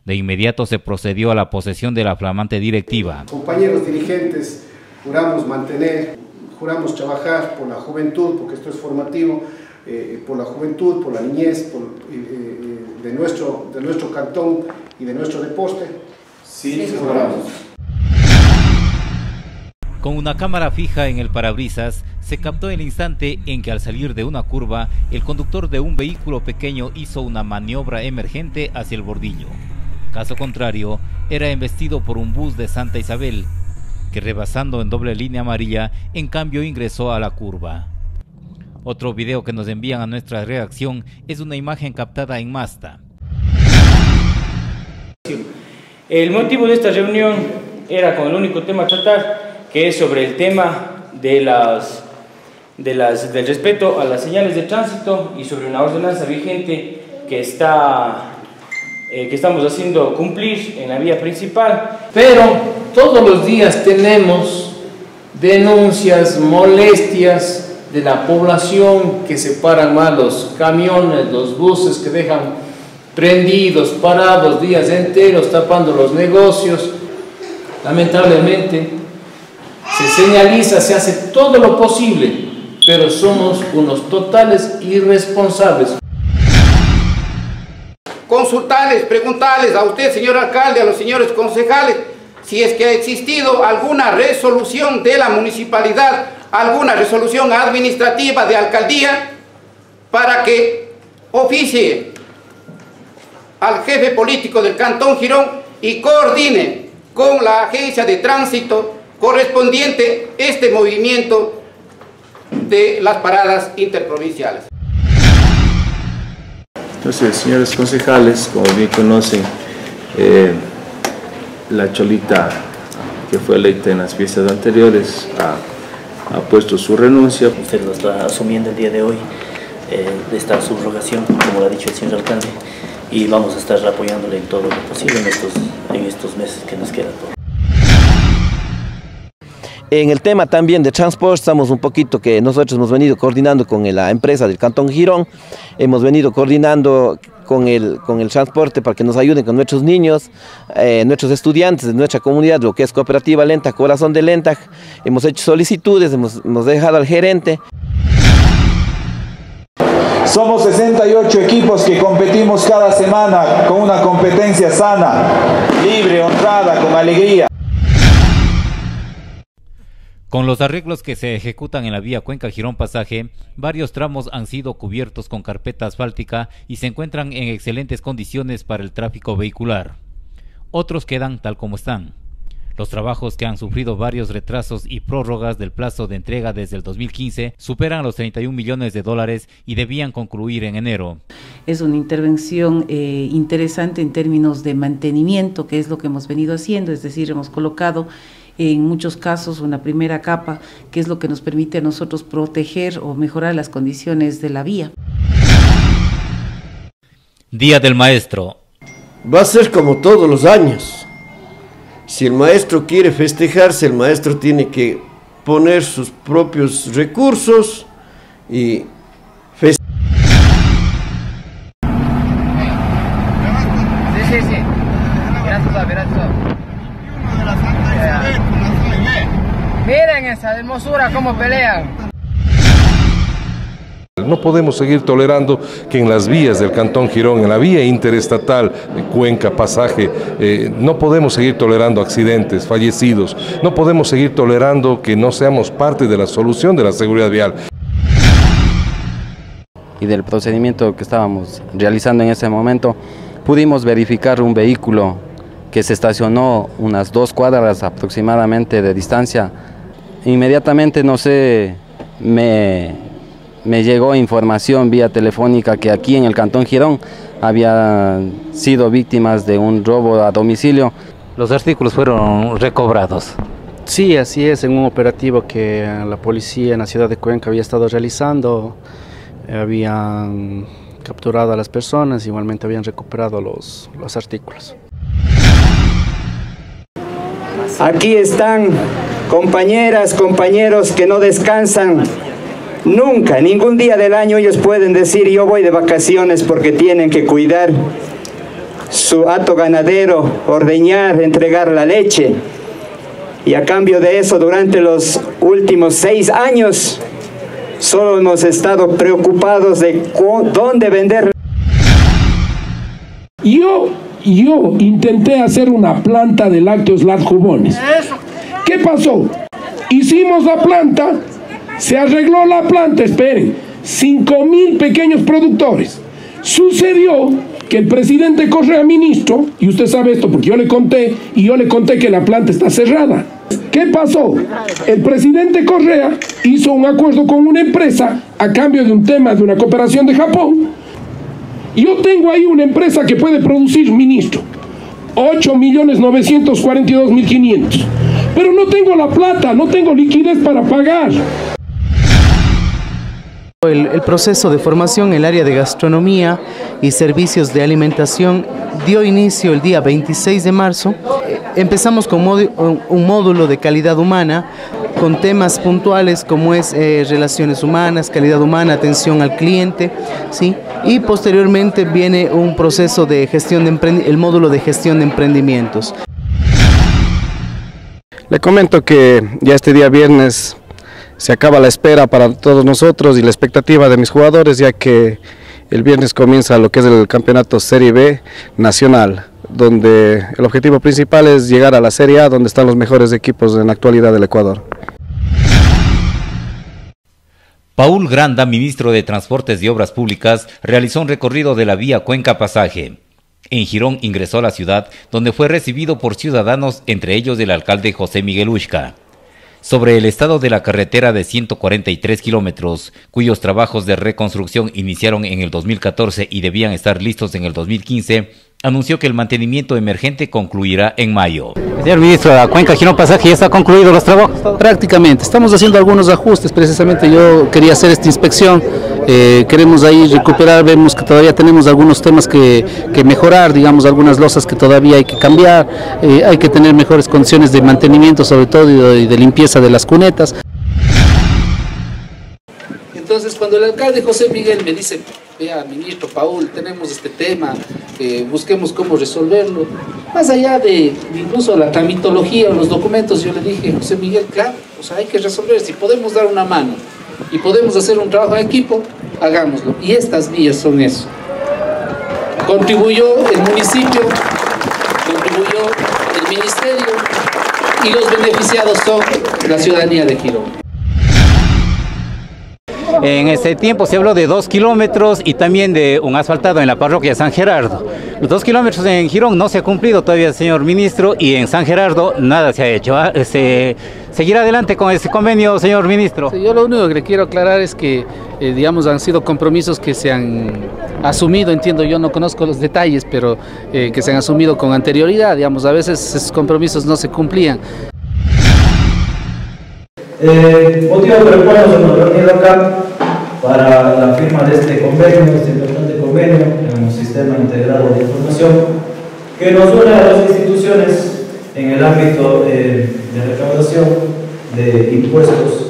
De inmediato se procedió a la posesión de la flamante directiva. Compañeros dirigentes, juramos trabajar por la juventud, porque esto es formativo, por la juventud, por la niñez, de nuestro cantón y de nuestro deporte. Sí, juramos. Con una cámara fija en el parabrisas, se captó el instante en que al salir de una curva, el conductor de un vehículo pequeño hizo una maniobra emergente hacia el bordillo. Caso contrario, era embestido por un bus de Santa Isabel, que rebasando en doble línea amarilla, en cambio ingresó a la curva. Otro video que nos envían a nuestra redacción es una imagen captada en Masta. El motivo de esta reunión era con el único tema a tratar, que es sobre el tema del respeto a las señales de tránsito y sobre una ordenanza vigente que estamos haciendo cumplir en la vía principal. Pero todos los días tenemos denuncias, molestias de la población que se paran mal los camiones, los buses que dejan prendidos, parados días enteros, tapando los negocios. Lamentablemente se señaliza, se hace todo lo posible, pero somos unos totales irresponsables. Consultarles, preguntarles a usted, señor alcalde, a los señores concejales, si es que ha existido alguna resolución de la municipalidad, alguna resolución administrativa de alcaldía, para que oficie al jefe político del Cantón Girón y coordine con la agencia de tránsito correspondiente este movimiento de las paradas interprovinciales. Entonces, señores concejales, como bien conocen, la Cholita, que fue electa en las fiestas anteriores, ha puesto su renuncia. Usted lo está asumiendo el día de hoy, de esta subrogación, como lo ha dicho el señor alcalde, y vamos a estar apoyándole en todo lo posible en estos meses que nos quedan. En el tema también de transporte, estamos un poquito que nosotros hemos venido coordinando con la empresa del Cantón Girón, hemos venido coordinando con el transporte para que nos ayuden con nuestros niños, nuestros estudiantes de nuestra comunidad, lo que es Cooperativa Lentag, Corazón de Lentag. Hemos hecho solicitudes, hemos dejado al gerente. Somos 68 equipos que competimos cada semana con una competencia sana, libre, honrada, con alegría. Con los arreglos que se ejecutan en la vía Cuenca Girón Pasaje, varios tramos han sido cubiertos con carpeta asfáltica y se encuentran en excelentes condiciones para el tráfico vehicular. Otros quedan tal como están. Los trabajos, que han sufrido varios retrasos y prórrogas del plazo de entrega desde el 2015, superan los 31 millones de dólares y debían concluir en enero. Es una intervención interesante en términos de mantenimiento, que es lo que hemos venido haciendo, es decir, hemos colocado en muchos casos una primera capa, que es lo que nos permite a nosotros proteger o mejorar las condiciones de la vía. Día del Maestro. Va a ser como todos los años. Si el maestro quiere festejarse, el maestro tiene que poner sus propios recursos y festejar. Sí. Miren esa hermosura, cómo pelean. No podemos seguir tolerando que en las vías del Cantón Girón, en la vía interestatal Cuenca Pasaje, no podemos seguir tolerando accidentes, fallecidos, no podemos seguir tolerando que no seamos parte de la solución de la seguridad vial. Y del procedimiento que estábamos realizando en ese momento, pudimos verificar un vehículo que se estacionó unas 2 cuadras aproximadamente de distancia. Inmediatamente, no sé, me llegó información vía telefónica que aquí en el Cantón Girón habían sido víctimas de un robo a domicilio. Los artículos fueron recobrados. Sí, así es, en un operativo que la policía en la ciudad de Cuenca había estado realizando, habían capturado a las personas, igualmente habían recuperado los artículos. Aquí están compañeras, compañeros que no descansan nunca, ningún día del año ellos pueden decir yo voy de vacaciones porque tienen que cuidar su hato ganadero, ordeñar, entregar la leche. Y a cambio de eso, durante los últimos 6 años, solo hemos estado preocupados de dónde vender. Yo intenté hacer una planta de lácteos Lat-Jubones. ¿Qué pasó? Hicimos la planta, se arregló la planta, esperen, 5.000 pequeños productores. Sucedió que el presidente Correa, ministro, y usted sabe esto porque yo le conté que la planta está cerrada. ¿Qué pasó? El presidente Correa hizo un acuerdo con una empresa a cambio de un tema de una cooperación de Japón. Yo tengo ahí una empresa que puede producir, ministro, 8.942.500, pero no tengo la plata, no tengo liquidez para pagar. El proceso de formación en el área de gastronomía y servicios de alimentación dio inicio el día 26 de marzo. Empezamos con un módulo de calidad humana con temas puntuales como es relaciones humanas, calidad humana, atención al cliente, ¿sí? Y posteriormente viene un proceso de gestión el módulo de gestión de emprendimientos. Le comento que ya este día viernes se acaba la espera para todos nosotros y la expectativa de mis jugadores, ya que el viernes comienza lo que es el campeonato Serie B nacional, donde el objetivo principal es llegar a la Serie A, donde están los mejores equipos en la actualidad del Ecuador. Paul Granda, ministro de Transportes y Obras Públicas, realizó un recorrido de la vía Cuenca Pasaje. En Girón ingresó a la ciudad, donde fue recibido por ciudadanos, entre ellos el alcalde José Miguel Uxca. Sobre el estado de la carretera de 143 kilómetros, cuyos trabajos de reconstrucción iniciaron en el 2014 y debían estar listos en el 2015, anunció que el mantenimiento emergente concluirá en mayo. Señor ministro, la Cuenca Girón Pasaje ya está concluido los trabajos. Prácticamente, estamos haciendo algunos ajustes, precisamente yo quería hacer esta inspección, queremos ahí recuperar, vemos que todavía tenemos algunos temas que mejorar, digamos algunas losas que todavía hay que cambiar, hay que tener mejores condiciones de mantenimiento sobre todo y de limpieza de las cunetas. Entonces cuando el alcalde José Miguel me dice, vea ministro Paul, tenemos este tema, busquemos cómo resolverlo, más allá de incluso la tramitología o los documentos, yo le dije, José Miguel, claro, o sea, hay que resolver, si podemos dar una mano y podemos hacer un trabajo en equipo, hagámoslo, y estas vías son eso. Contribuyó el municipio, contribuyó el ministerio y los beneficiados son la ciudadanía de Girón. En ese tiempo se habló de 2 kilómetros y también de un asfaltado en la parroquia de San Gerardo. Los 2 kilómetros en Girón no se ha cumplido todavía, señor ministro, y en San Gerardo nada se ha hecho. ¿Seguirá adelante con ese convenio, señor ministro? Sí, yo lo único que le quiero aclarar es que, digamos, han sido compromisos que se han asumido, entiendo, yo no conozco los detalles, pero que se han asumido con anterioridad, digamos, a veces esos compromisos no se cumplían. Motivo de recuerdo se nos reunió acá para la firma de este convenio, este importante convenio en un sistema integrado de información que nos une a las instituciones en el ámbito de recaudación de impuestos